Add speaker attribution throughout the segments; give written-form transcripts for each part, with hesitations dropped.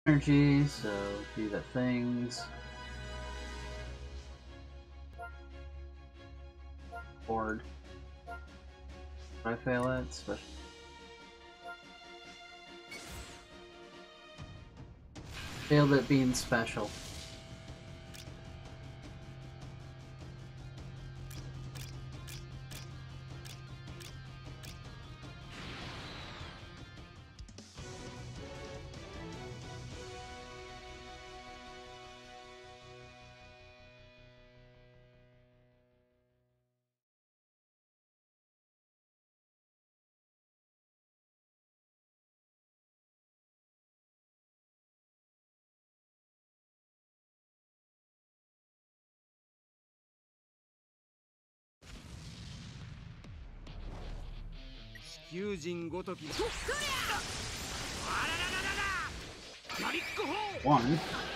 Speaker 1: energy, so do the things. Board. Did I fail it? Special. Failed at being special. One.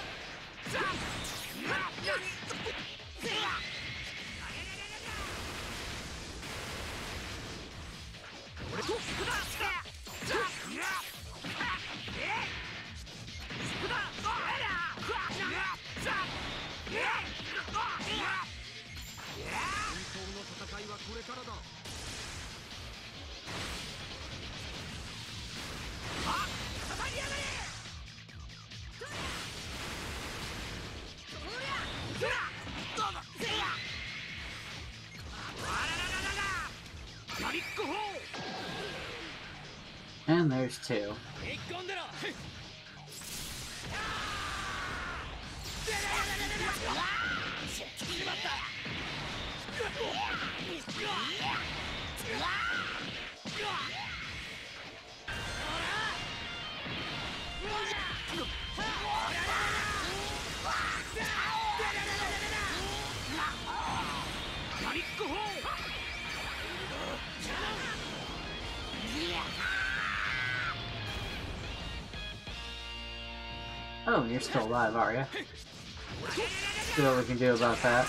Speaker 1: And there's two. Oh, you're still alive, are you? See what we can do about that.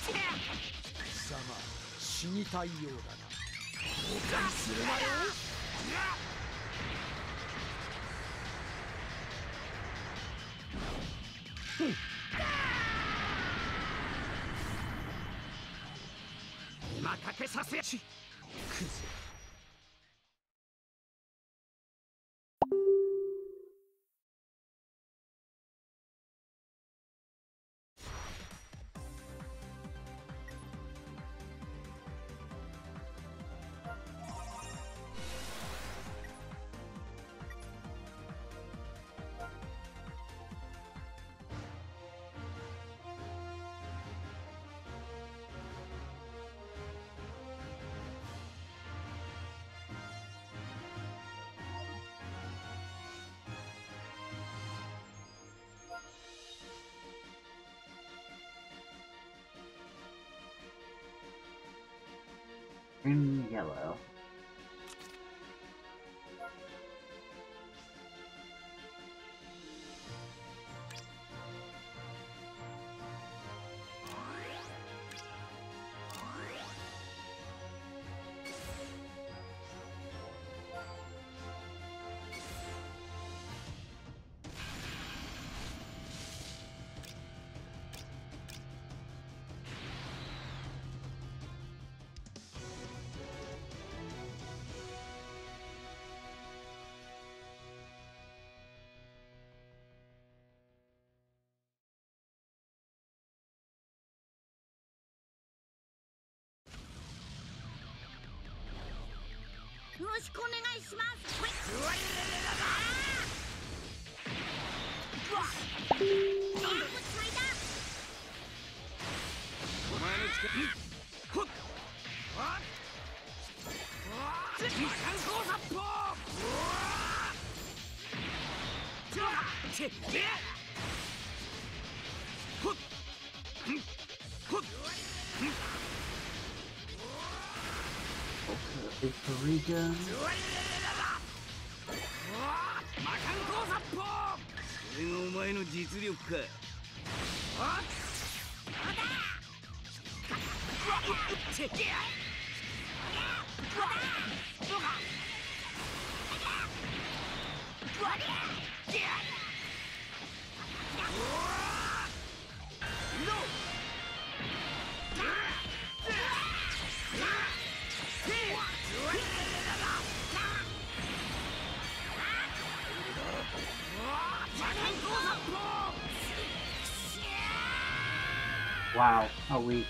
Speaker 1: Green, yellow. Victory gun. Wow, a week.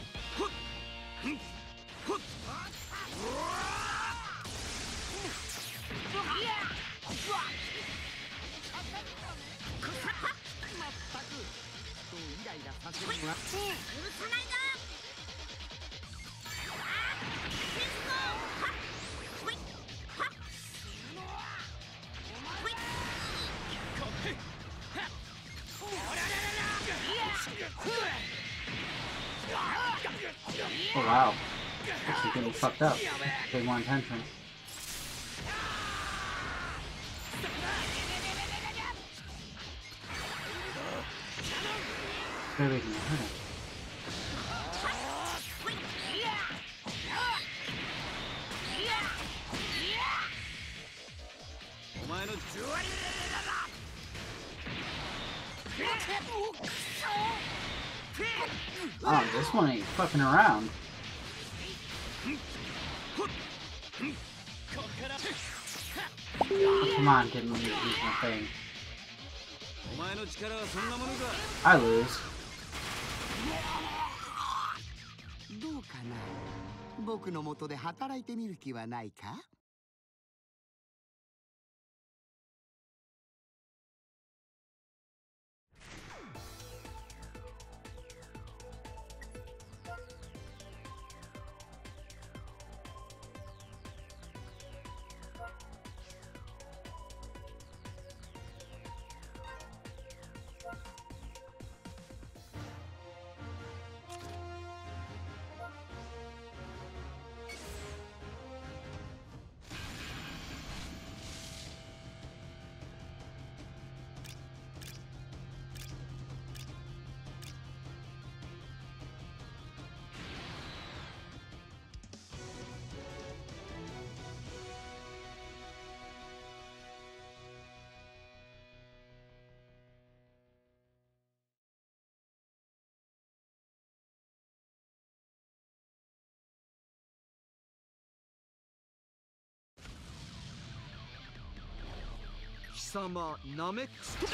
Speaker 1: Oh wow, this is getting fucked up. Pay more attention. Maybe we can hurt it. Oh, this one ain't fucking around. Oh, come on, give me my thing. I lose.
Speaker 2: どうかな。僕の元で働いてみる気はないか。
Speaker 3: 貴様なめくすと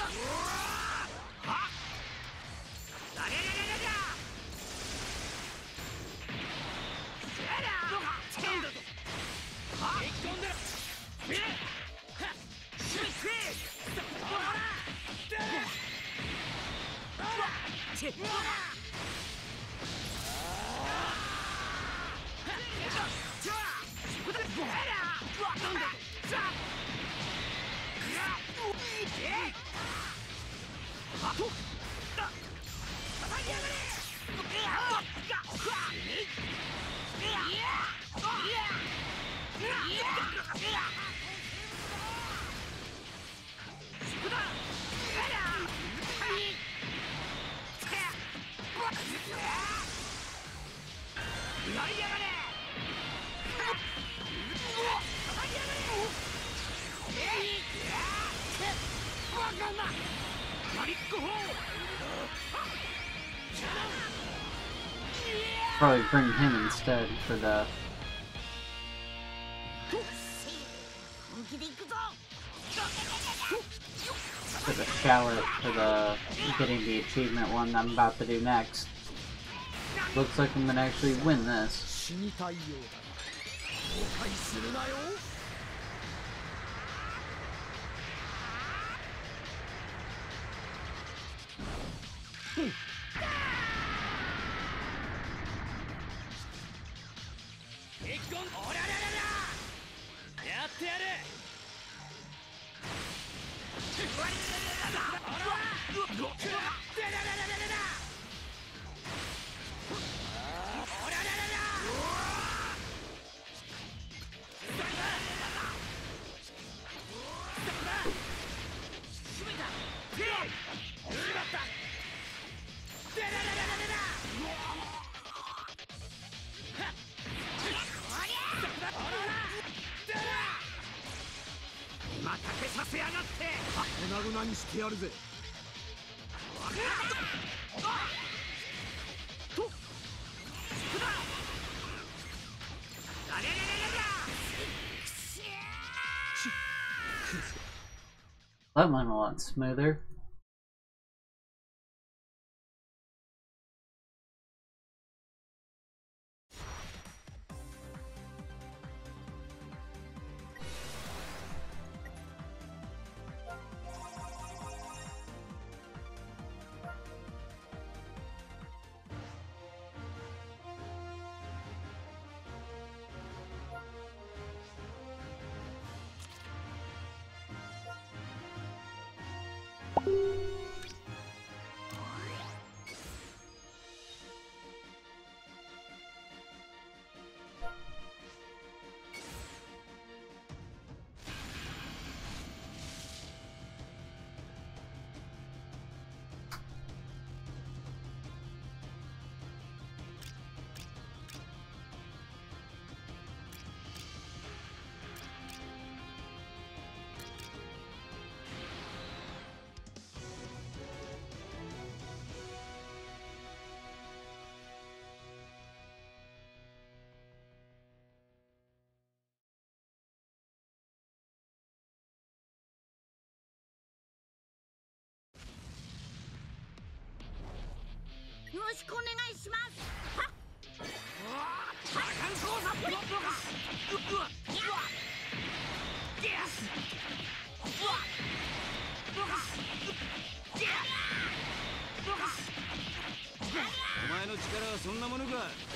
Speaker 1: Probably bring him instead for the shallot for the getting the achievement one I'm about to do next. Looks like I'm gonna actually win this. That went a lot smoother.
Speaker 4: しくお願いします。
Speaker 3: お前の力はそんなものか。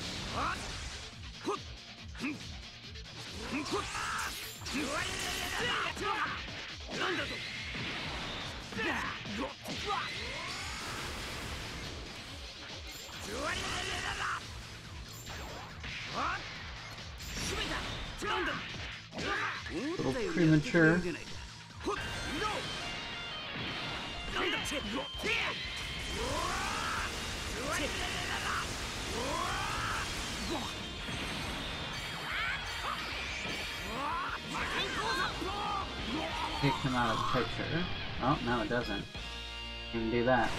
Speaker 3: なんだと。
Speaker 1: A little premature. Take him out of the picture. Oh, no, it doesn't. Can do that.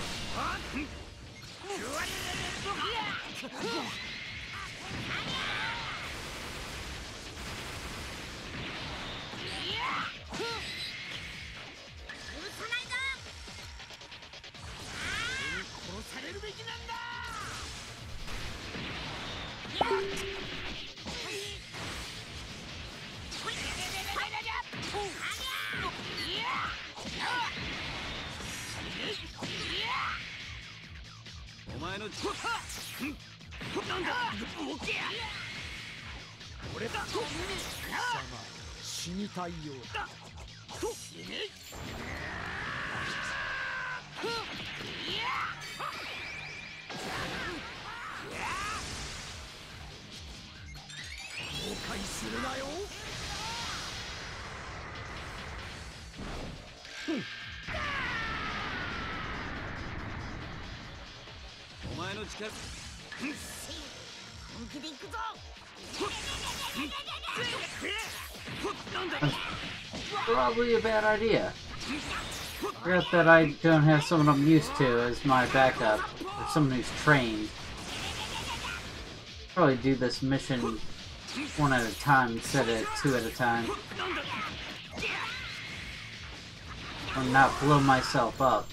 Speaker 1: Probably a bad idea. I forgot that I don't have someone I'm used to as my backup, or someone who's trained. Probably do this mission one at a time instead of two at a time. Or not blow myself up.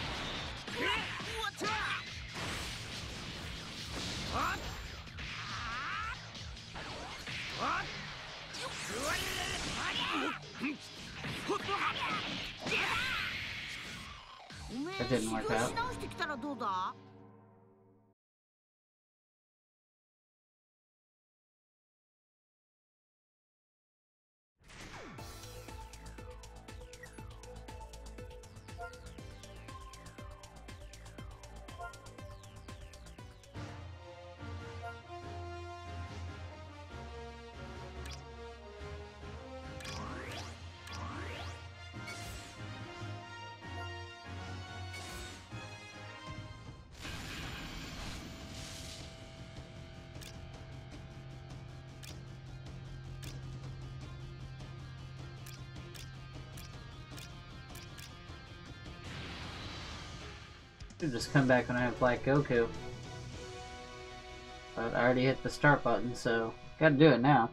Speaker 1: That didn't work out. Should just come back when I have Black Goku. But I already hit the start button, so gotta do it now.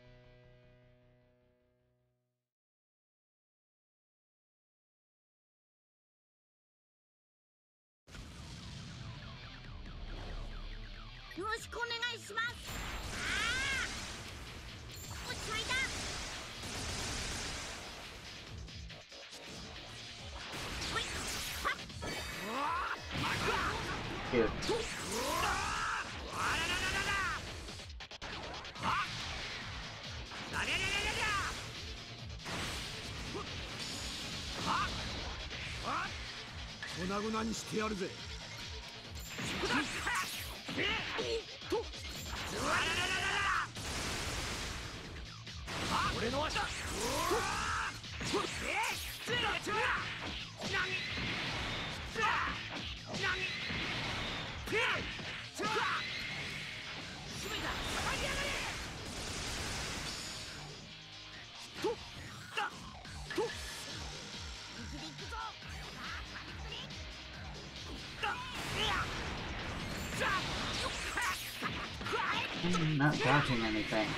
Speaker 1: Cute. I'm not dodging anything.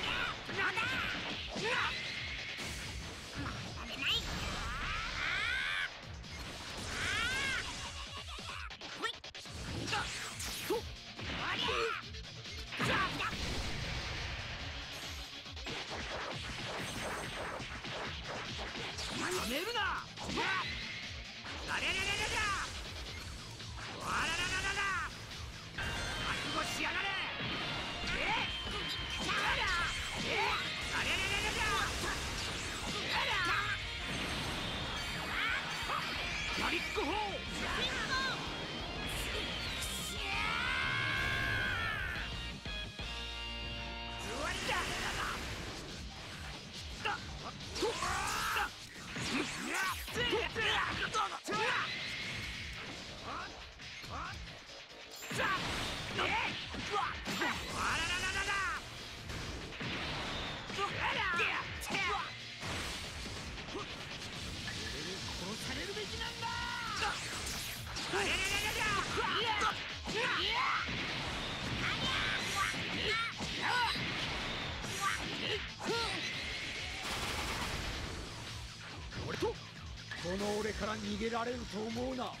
Speaker 3: この俺から逃げられると思うな。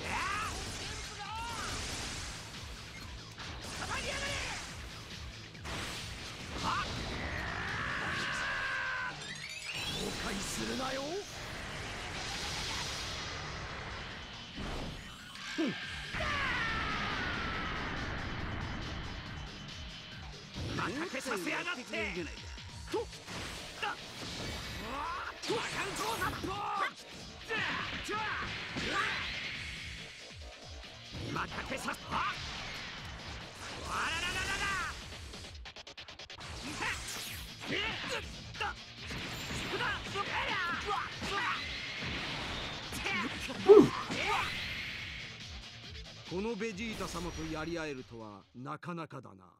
Speaker 3: 後悔するなよ。またけさせやがって。とだ。魔漢光殺法。またけさあ。わららららら。このベジータ様とやり合えるとはなかなかだな。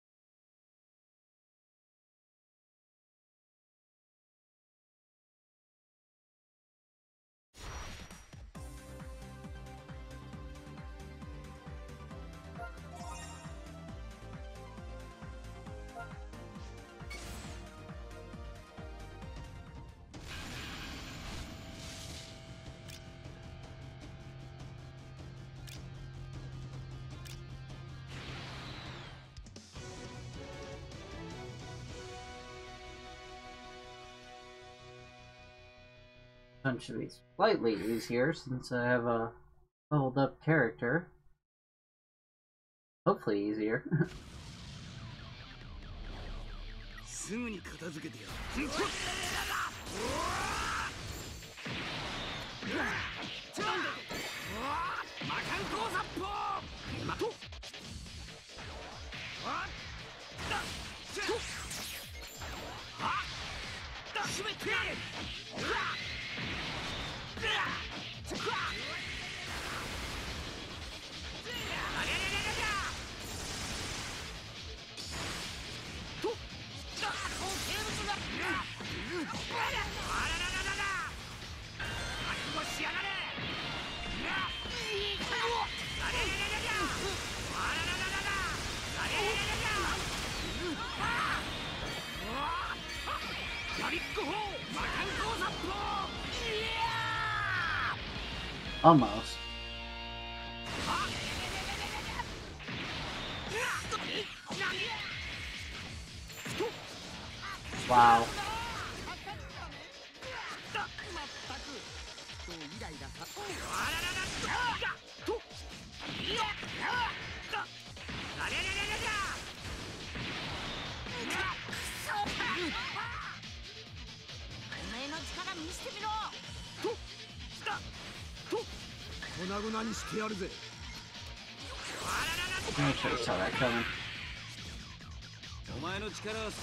Speaker 1: Should be slightly easier since I have a leveled up character. Hopefully easier.
Speaker 3: すぐに片付けてやる。魔漢光殺法。まと。閉めて。
Speaker 1: Almost. Wow. I'm sure you saw that coming.
Speaker 3: お前の力は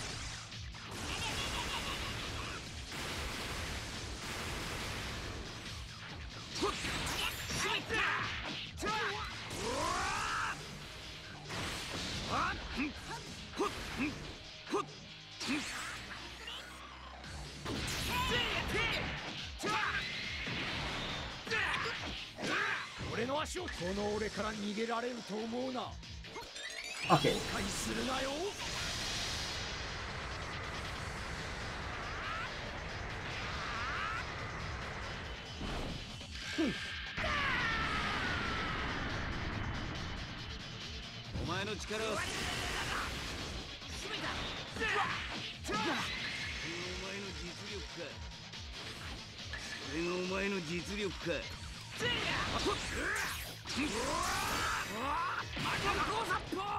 Speaker 3: 俺の足をこの俺から逃げられると思うな。
Speaker 1: Okay.
Speaker 3: 後悔するなよ。お前の力はそれがお前の実力か。魔漢光殺法。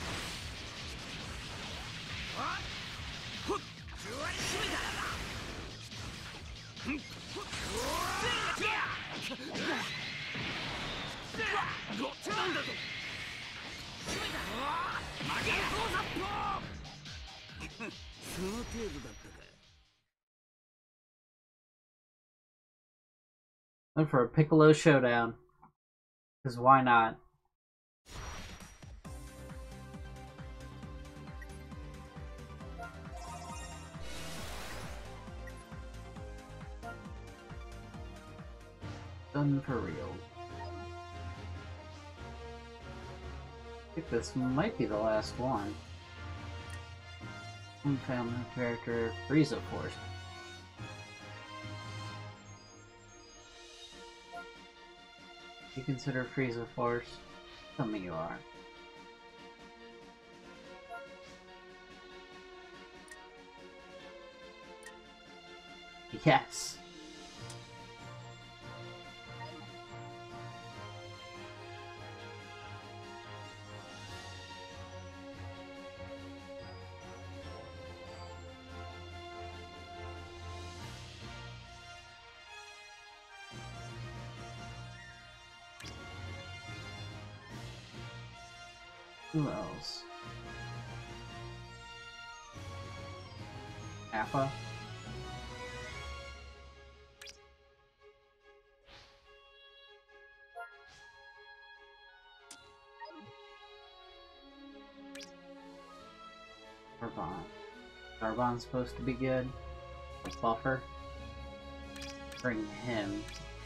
Speaker 3: なんだと。魔漢光殺法。その程度だったか。
Speaker 1: Went for a Piccolo showdown. Because why not? Done for real. I think this might be the last one. Family character Frieza Force. You consider Frieza Force? Tell me you are. Yes. Who else? Appa? Zarbon. Zarbon's supposed to be good. A buffer. Bring him.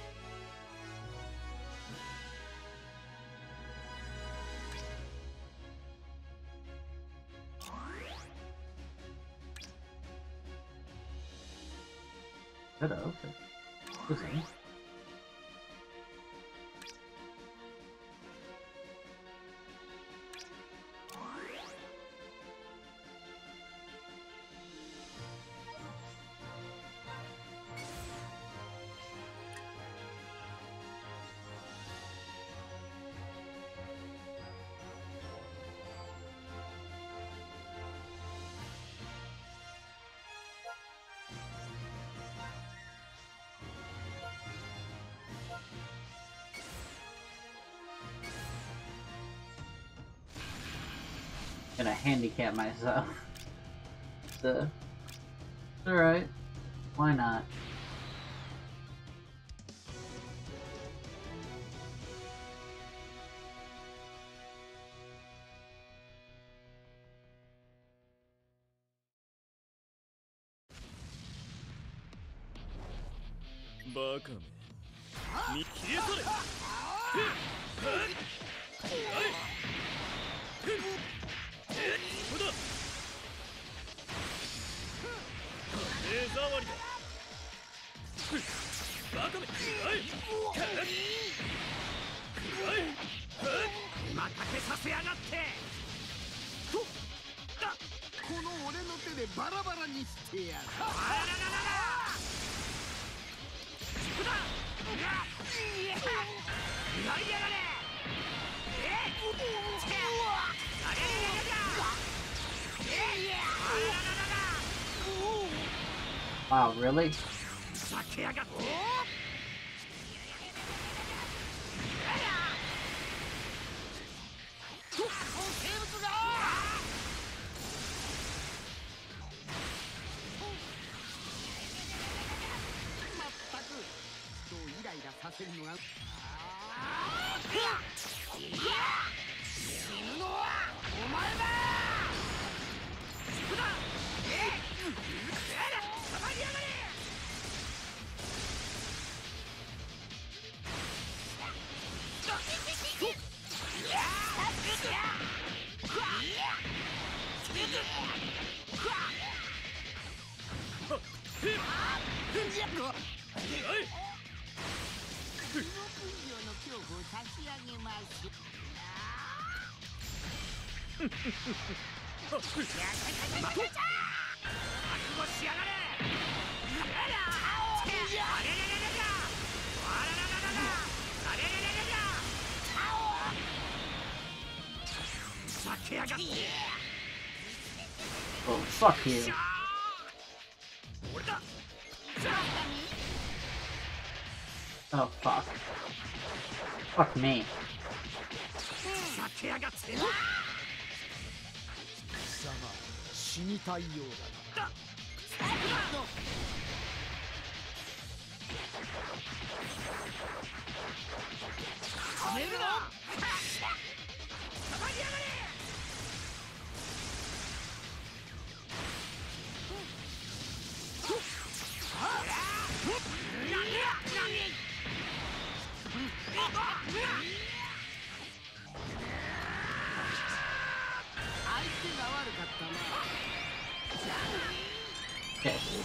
Speaker 1: Hello. Listen. Gonna handicap myself. Alright. Why not? Wow, really? Oh, fuck you. Oh, fuck. Fuck me.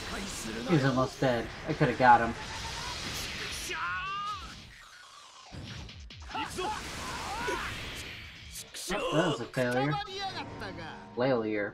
Speaker 1: He's almost dead. I could have got him. Oh, that was a failure. Failure.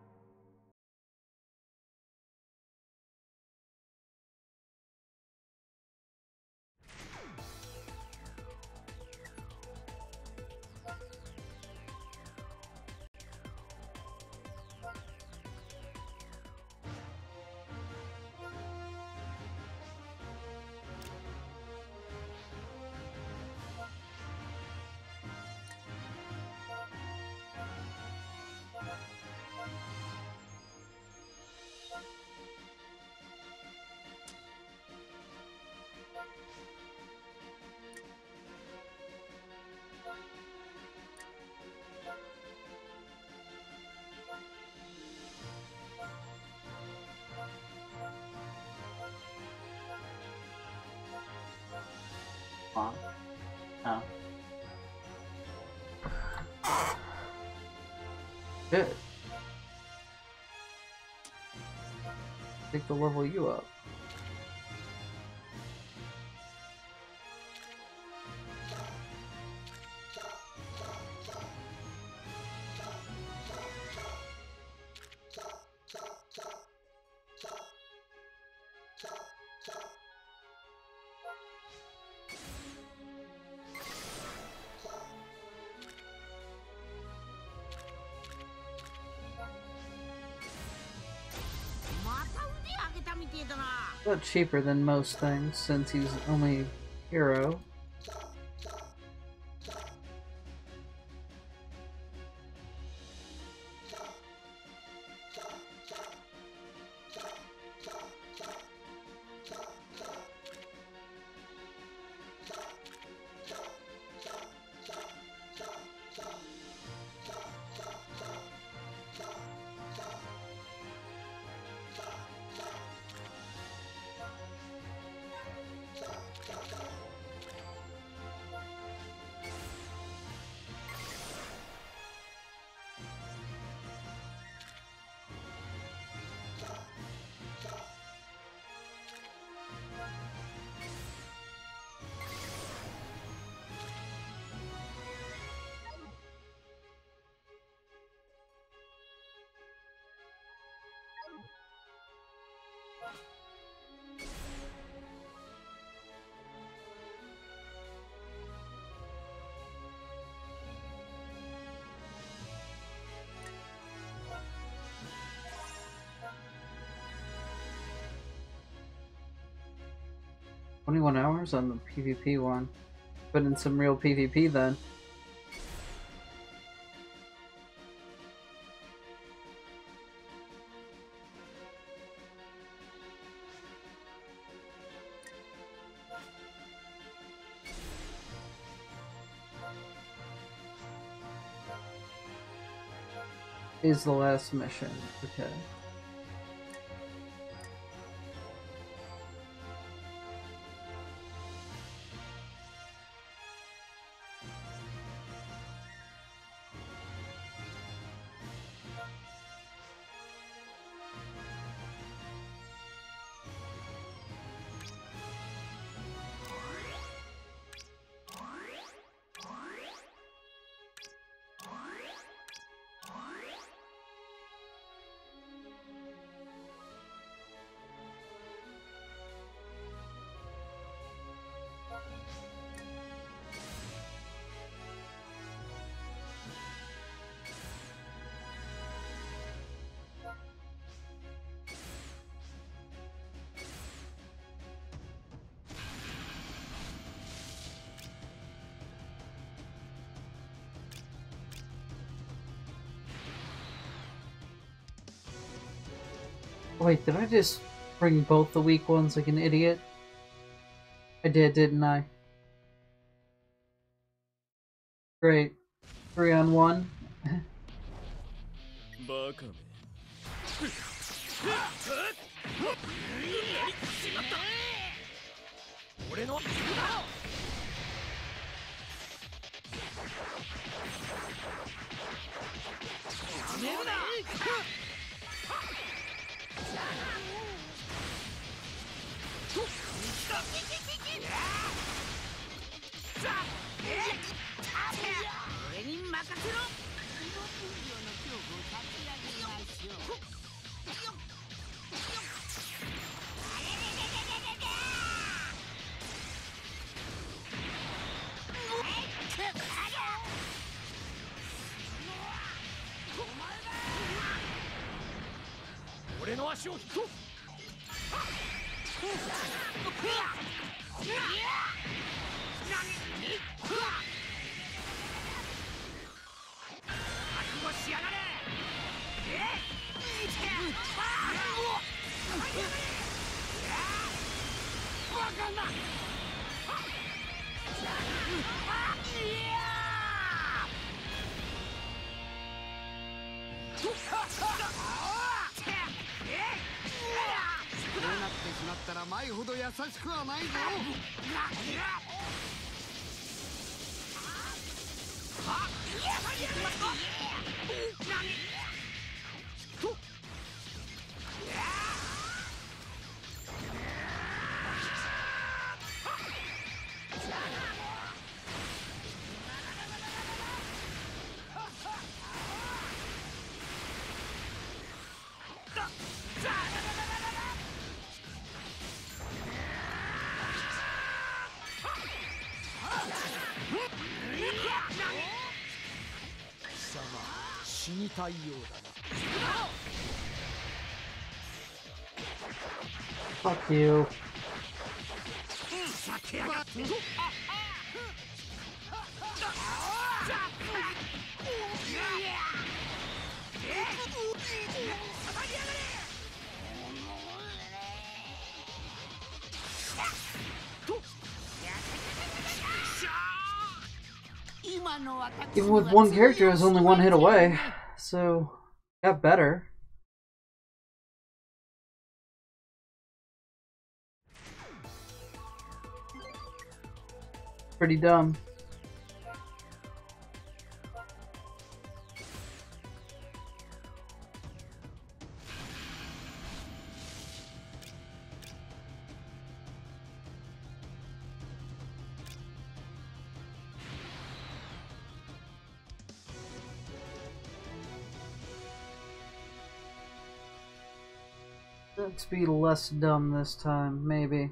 Speaker 1: Oh. Good. Take the level you up. But cheaper than most things, since he's only hero. "21 hours on the PvP one. Put in some real PvP then." Is the last mission. Okay. Wait, did I just bring both the weak ones like an idiot? I did, didn't I? Great. 3 on 1.
Speaker 3: 足を引く。覚悟しやがれ。バカな。
Speaker 2: こうなってしまったら前ほど優しくはないぞ。
Speaker 3: 死にたいようだな。
Speaker 1: Fuck you.
Speaker 3: 酒やがって。
Speaker 1: Even with one character, I was only one hit away, so got better. Pretty dumb. Let's be less dumb this time, maybe.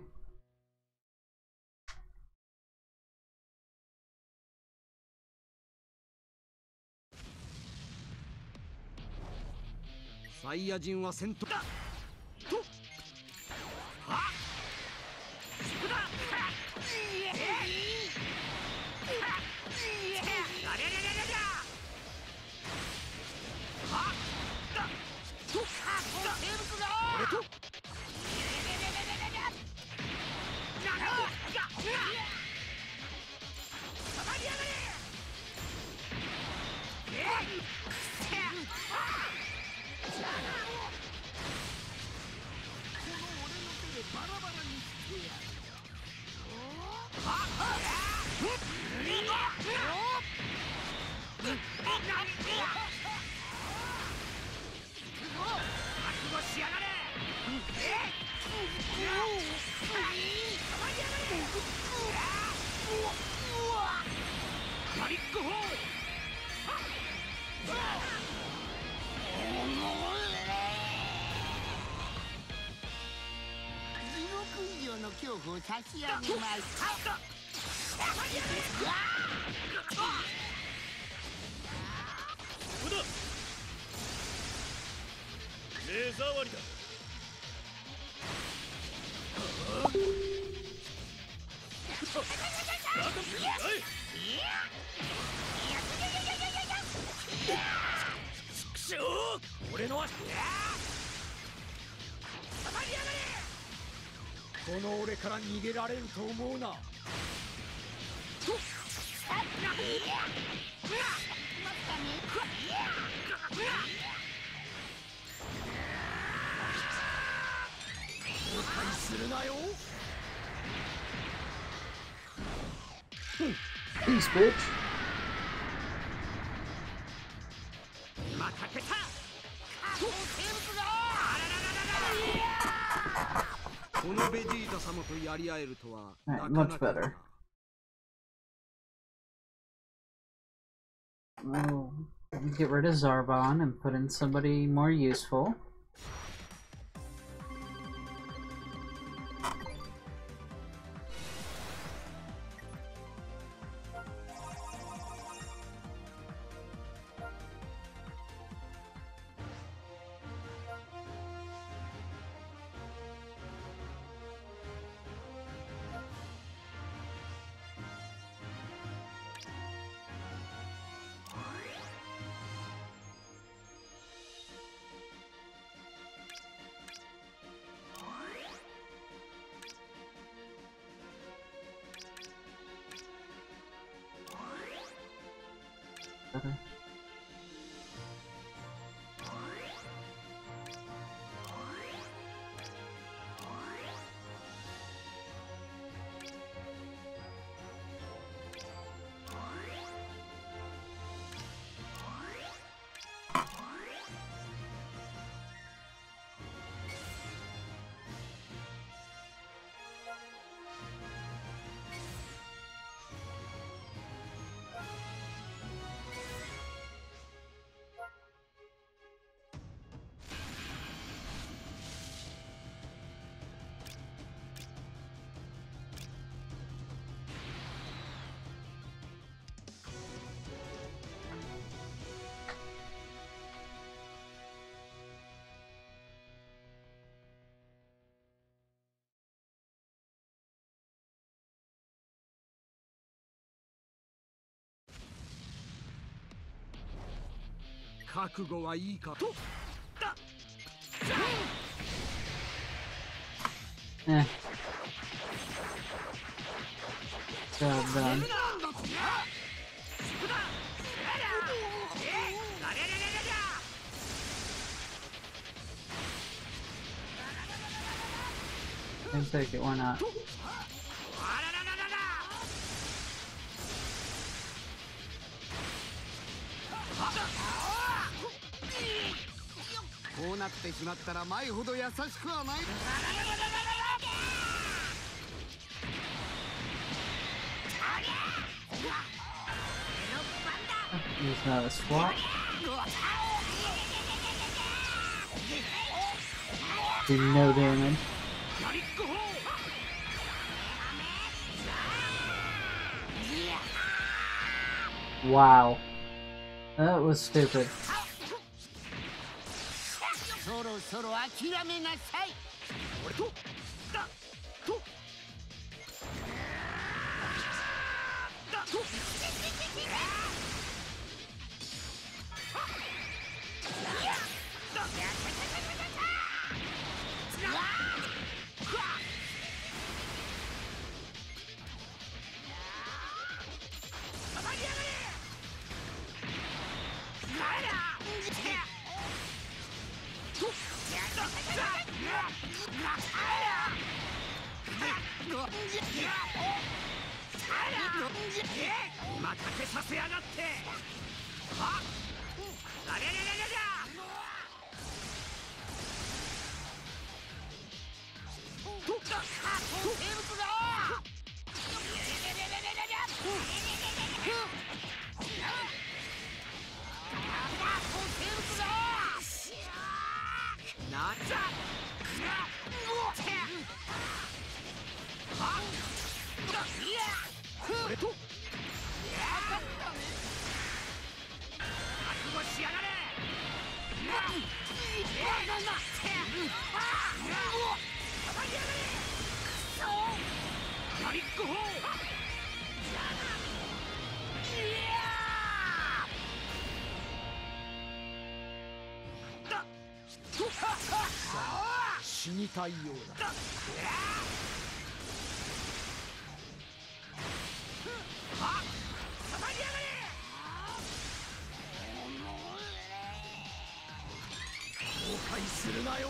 Speaker 3: Saiyajin は戦闘だ。
Speaker 2: 恐怖を差し上げます。
Speaker 3: 目障りだ。俺の足。この俺から逃げられると思うな。誤解するなよ。
Speaker 1: Peace, bitch.
Speaker 3: 今かけた。このベジータ様とやり合えるとはなかなかだな。
Speaker 1: Oh, get rid of Zarbon and put in somebody more useful. better. Eh. Job done. I'll take it, why not?
Speaker 2: こうなってしまったら前ほど優しくはない。
Speaker 1: Use another swap. Do no damage. Wow. That was stupid.
Speaker 2: そろそろ諦めなさい。
Speaker 3: またけさせやがって。はっ。ありゃりゃりゃりゃりゃ。とっか。生物だ。なんだ。これと。 しやがれ。ガリック砲。死にたいようだ。後悔するなよ。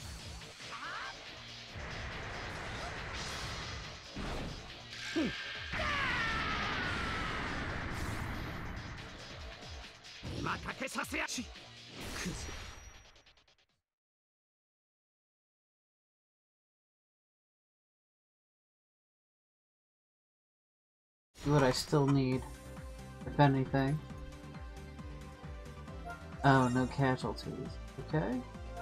Speaker 3: またけさせやし。クズ。
Speaker 1: What I still need, if anything. Oh, no casualties. Okay.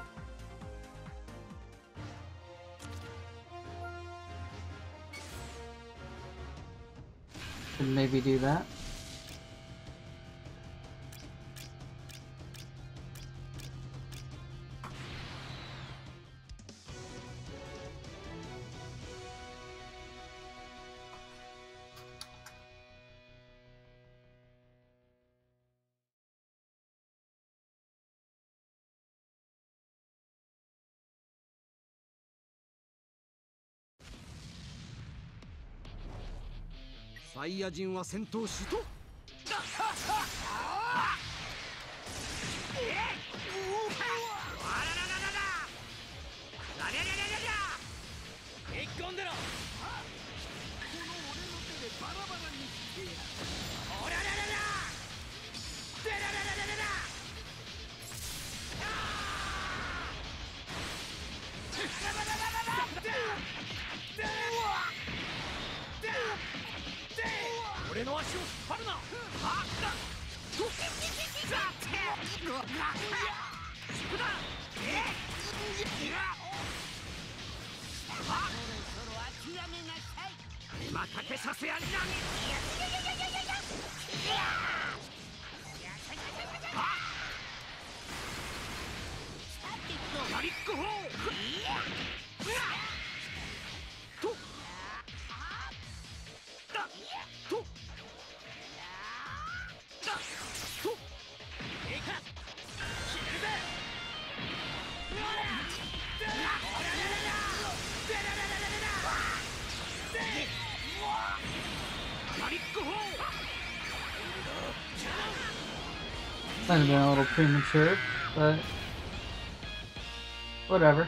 Speaker 1: Can maybe do that.
Speaker 3: サイヤ人は戦闘しと。 任けさせやりな。ガリック砲とだとだとえか決めるぜ。ガリック砲
Speaker 1: Might have been a little premature, but whatever.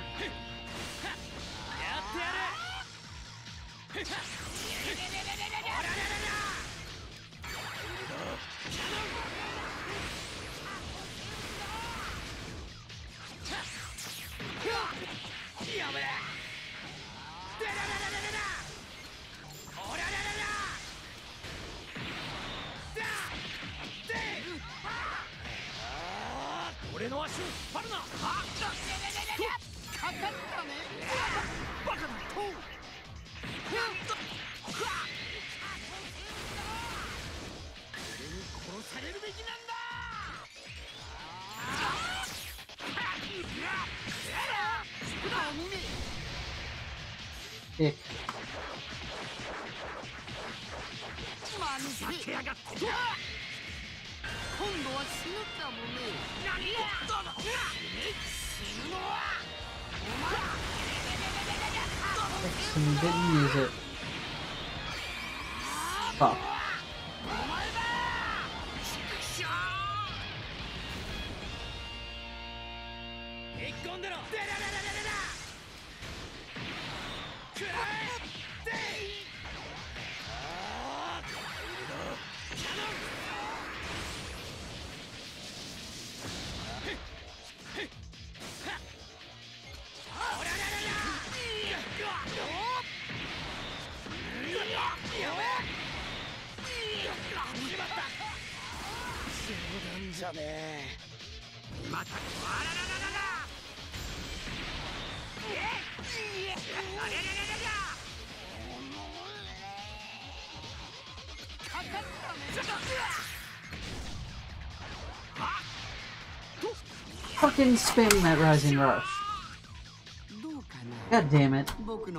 Speaker 1: Dick.
Speaker 2: 今度は死ぬかもね。何や死ぬのは
Speaker 1: And didn't use it. Fuck. Fucking spam that Rising Rush. God damn it.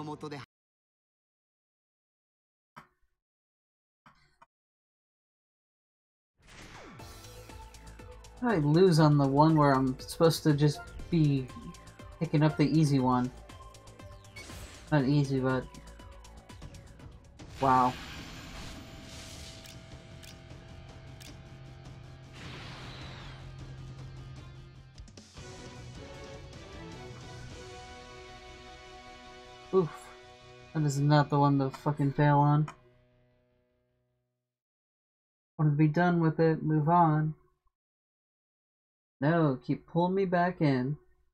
Speaker 1: I lose on the one where I'm supposed to just be picking up the easy one. Not easy, but... Wow. Oof. That is not the one to fucking fail on. Want to be done with it, move on. No, keep pulling me back in.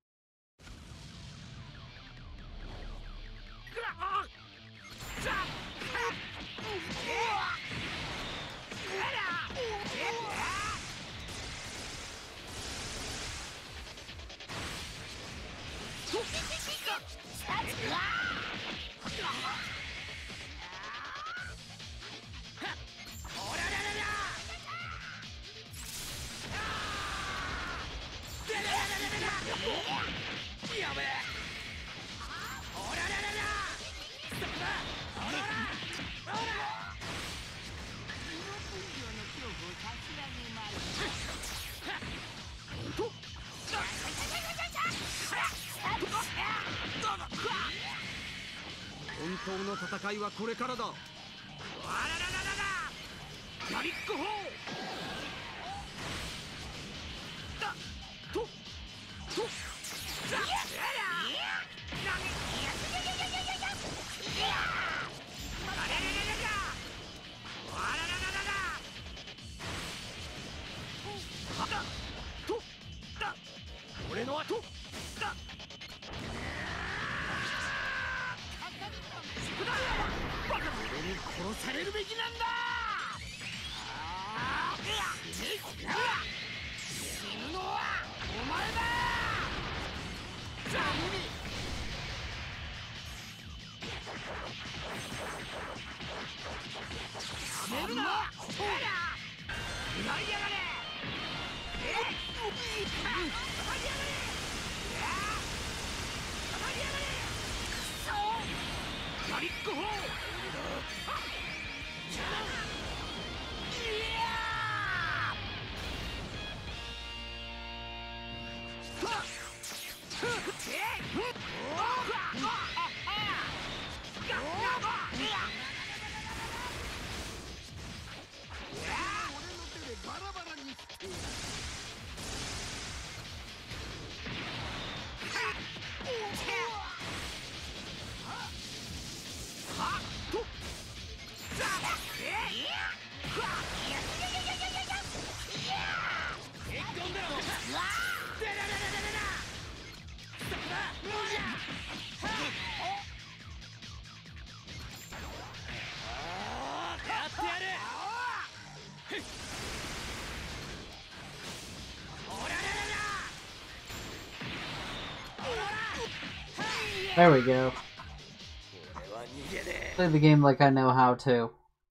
Speaker 3: 本当の戦いはこれからだ。わららららら。ガリック砲。だととだ。やら。俺の後だ。俺に殺されるべきなんだ。死ぬのは
Speaker 1: There we go. Play the game like I know how to.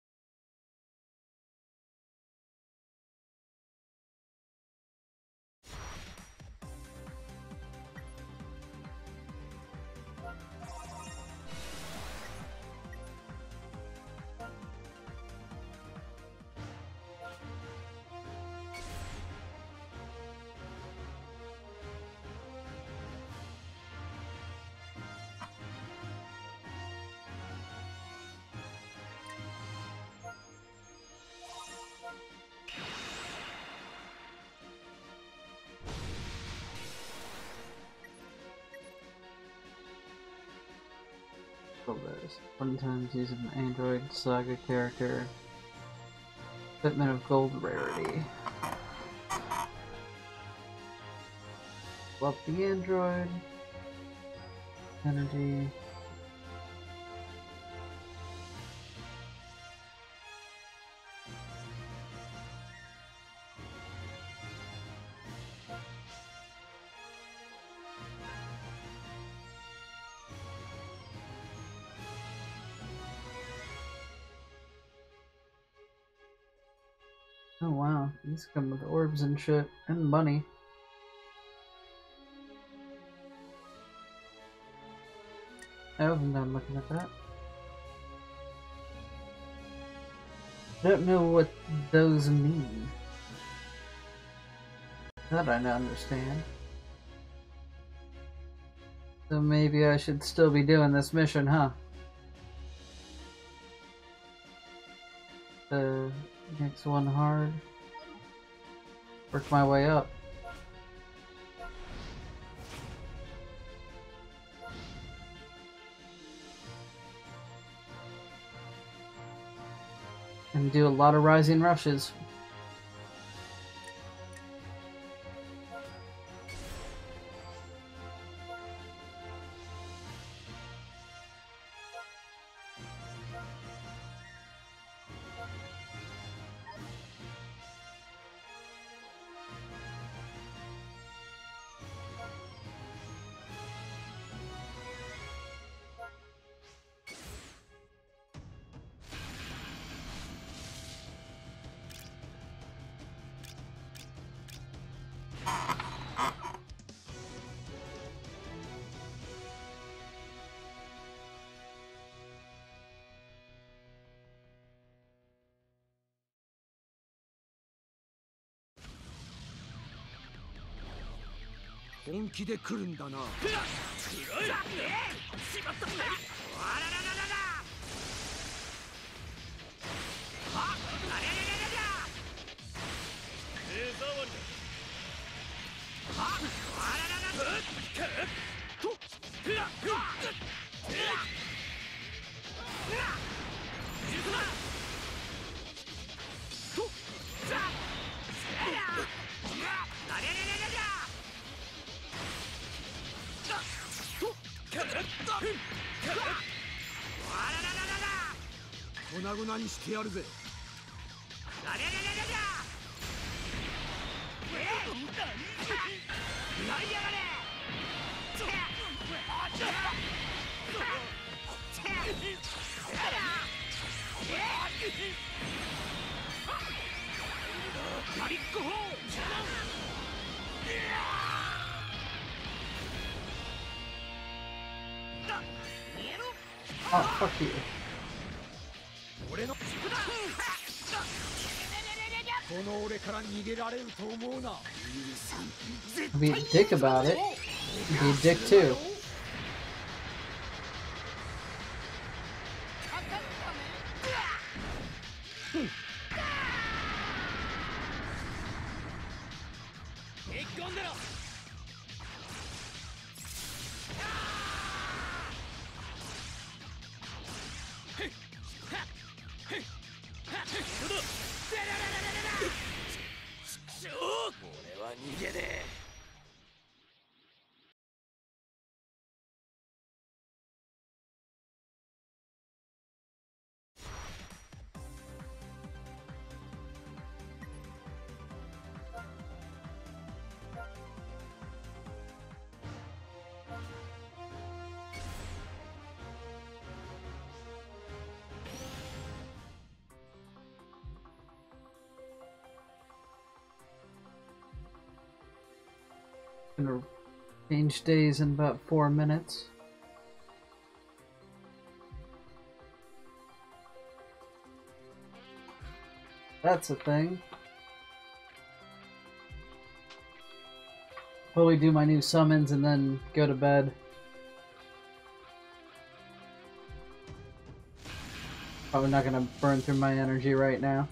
Speaker 1: One times use an Android Saga character. Fitment of gold rarity. Love the Android. Energy. Oh wow, these come with orbs and shit, and money. I wasn't done looking at that. I don't know what those mean. That I don't understand. So maybe I should still be doing this mission, huh? The next one hard. Work my way up. And do a lot of rising rushes.
Speaker 3: 本気で来るんだな。強い。しまった。わららららら。あ、あれれれれれ。手触りだ。あ、わらららら。と、ふら、ふら。譲ら。と、さ、せや。あれれれれれ。粉々にしてやるぜ。あれれれれれ。やがれ。
Speaker 1: Oh, fuck you. Be a dick about it. Be a dick too. Gonna change days in about 4 minutes. That's a thing. Probably do my new summons and then go to bed. Probably not gonna burn through my energy right now.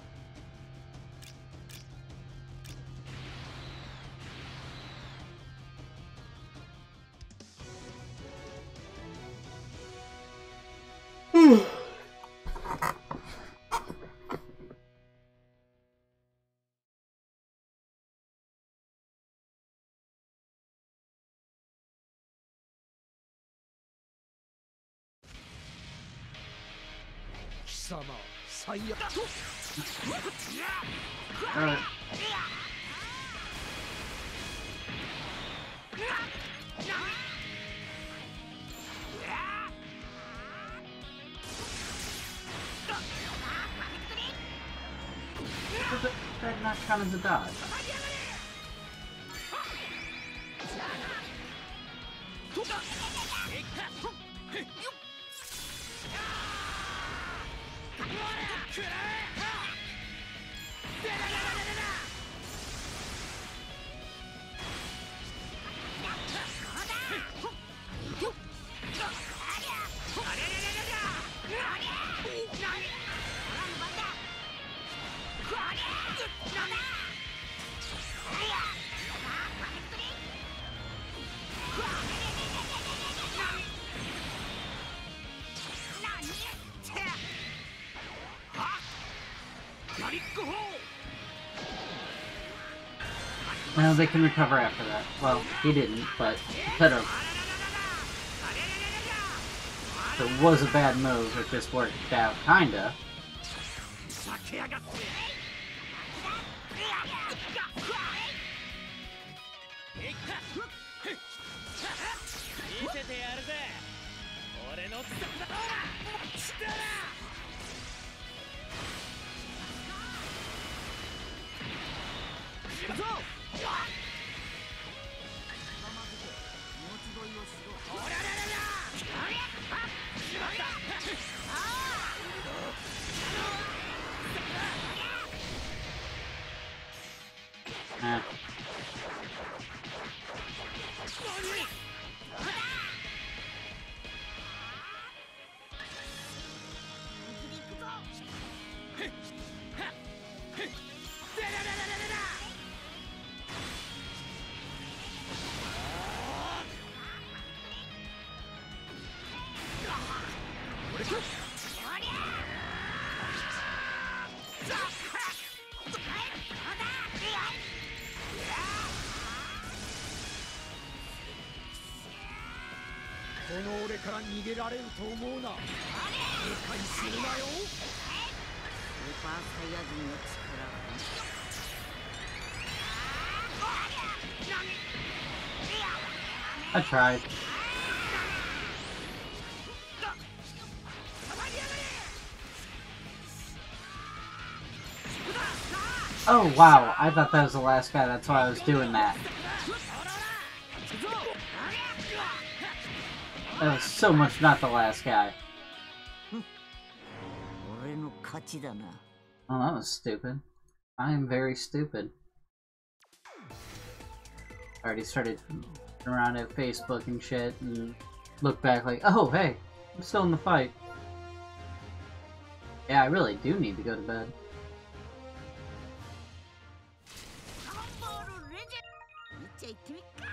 Speaker 1: Alright. That not count as a dodge. Well, they can recover after that. Well, he didn't, but he could have. So it was a bad move, it just worked out, kinda. I tried. Oh wow, I thought that was the last guy, that's why I was doing that. That was so much not the last guy.
Speaker 2: 勝ちだな。
Speaker 1: Oh, that was stupid. I am very stupid. Already started around at Facebook and shit and look back like, oh, hey, I'm still in the fight. Yeah, I really do need to go to bed.
Speaker 2: 見ちゃいってみっか。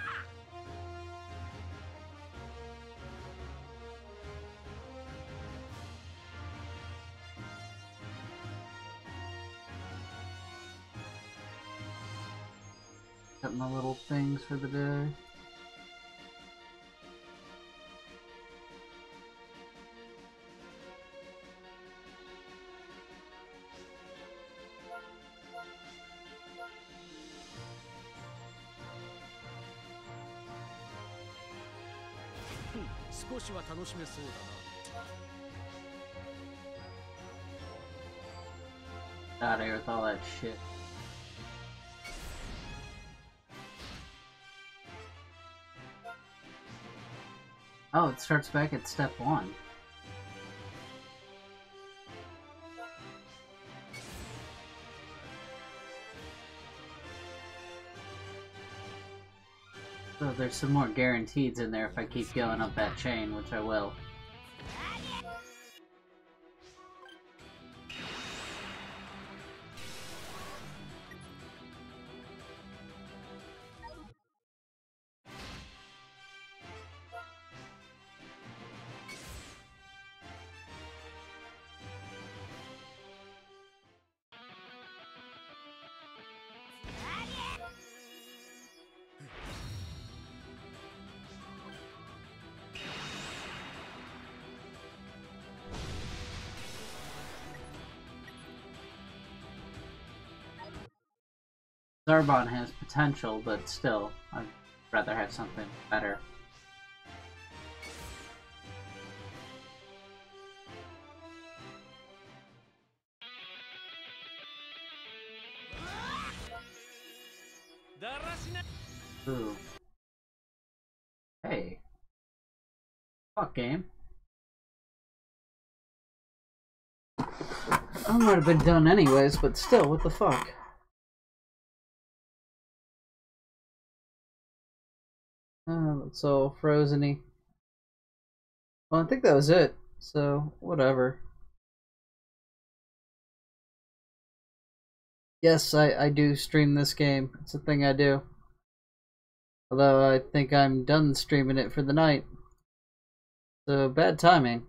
Speaker 1: Got my little things for the day. Out of here with all that shit. Oh, it starts back at step 1. So there's some more guarantees in there if I keep going up that chain, which I will. Zarbon has potential, but still, I'd rather have something better. Ooh. Hey. Fuck, game. I might have been done anyways, but still, what the fuck? It's all frozen-y. Well, I think that was it, so whatever. Yes, I do stream this game. It's a thing I do. Although I think I'm done streaming it for the night. So, bad timing.